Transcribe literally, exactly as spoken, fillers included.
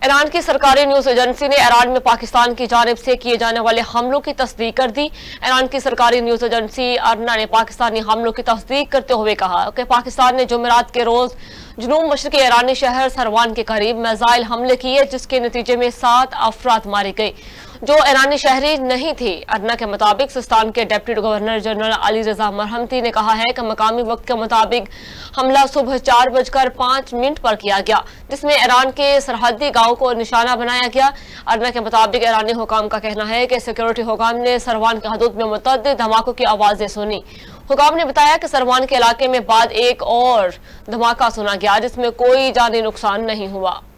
Iran की सरकारी news agency ने ईरान में पाकिस्तान की जानिब से किए जाने वाले हमलों की तस्दीक कर दी। ईरान की सरकारी न्यूज एजेंसी अर्ना ने पाकिस्तानी हमलों की तस्दीक करते हुए कहा कि पाकिस्तान ने जुमेरात के रोज जुनूब मशरकी ईरानी शहर सरवान के करीब मिसाइल हमले किए, जिसके नतीजे में सात अफराद मारे गए जो ईरानी शहरी नहीं थे। अर्ना के मुताबिक सिस्तान के deputy governor general Ali Reza Marhamati ने कहा है कि मकामी वक्त के मुताबिक हमला सुबह चार बजकर पांच मिनट पर किया गया, जिसमें ईरान के सरहदी गांव को निशाना बनाया गया। अर्ना के मुताबिक ईरानी हुकाम का कहना है कि सिक्योरिटी हुकाम ने सरवान के हदूद में मुतअद्दिद धमाकों की आवाजें सुनी। हुकाम ने बताया कि सरवान के इलाके में बाद एक और धमाका सुना गया, जिसमें कोई जानी नुकसान नहीं हुआ।